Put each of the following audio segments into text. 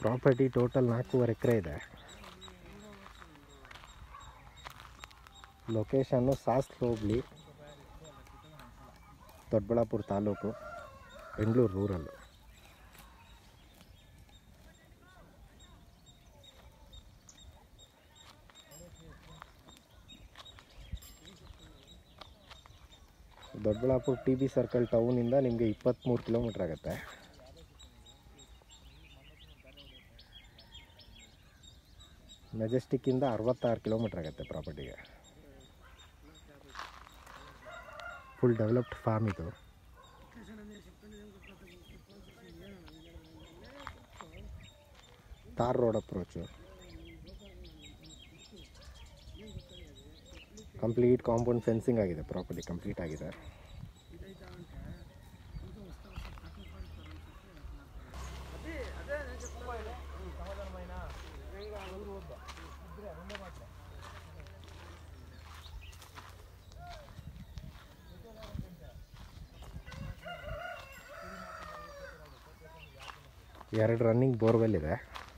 Property total 4.5 acre ಇದೆ. Location Sasalu ಹೋಬಳಿ, ದೊಡ್ಡಬಳ್ಳಾಪುರ ತಾಲೂಕು, Bengaluru rural. Doddaballapura T B circle ಟೌನಿಂದ ನಿಮಗೆ 23 ಕಿಲೋಮೀಟ್ರ್ ಆಗುತ್ತೆ. ಮೆಜೆಸ್ಟಿಕ್ಕಿಂದ 66 ಕಿಲೋಮೀಟ್ರ್ ಆಗುತ್ತೆ ಪ್ರಾಪರ್ಟಿಗೆ. ಫುಲ್ ಡೆವಲಪ್ಡ್ ಫಾರ್ಮ್ ಇದು. Tar road approach, complete compound fencing ಆಗಿದೆ. ಪ್ರಾಪರ್ಟಿ ಕಂಪ್ಲೀಟ್ ಆಗಿದೆ. ಎರಡು ರನ್ನಿಂಗ್ ಬೋರ್ವೆಲ್ ಇದೆ.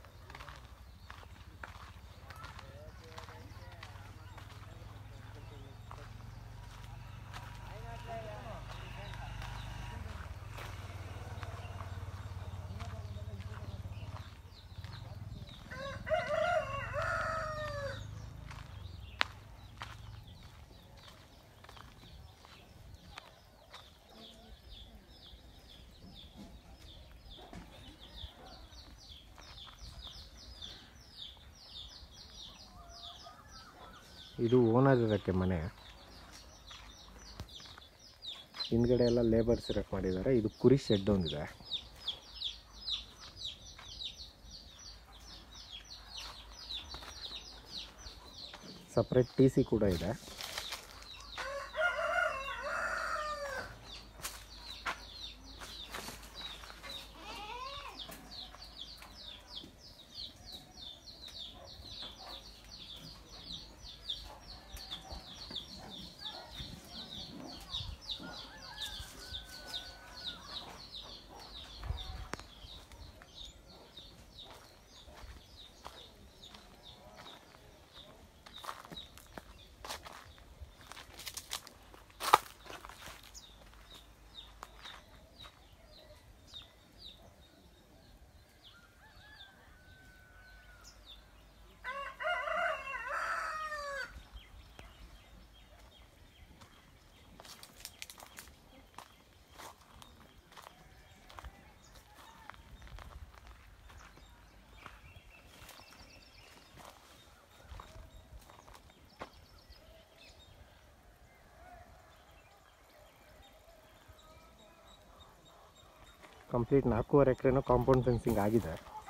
ಇದು ಓನರ್ ಇರೋಕ್ಕೆ ಮನೆ. ಹಿಂದ್ಗಡೆ ಎಲ್ಲ ಲೇಬರ್ಸ್ ಇರೋಕ್ಕೆ ಮಾಡಿದ್ದಾರೆ. ಇದು ಕುರಿ ಶೆಡ್ ಒಂದಿದೆ. ಸಪ್ರೇಟ್ TC ಕೂಡ ಇದೆ. ಕಂಪ್ಲೀಟ್ 4.5 ಎಕರೆನೂ ಕಾಂಪೌಂಡ್ ಫೆನ್ಸಿಂಗ್ ಆಗಿದೆ.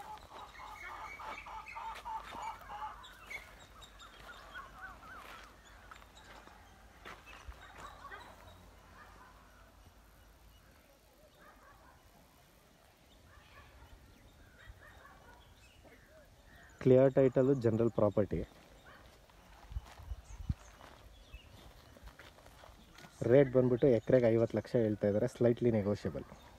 Clear title, general property. Rate ಬಂದ್ಬಿಟ್ಟು ಎಕರೆಗೆ 50 ಲಕ್ಷ ಹೇಳ್ತಾ ಇದ್ದಾರೆ. Slightly negotiable.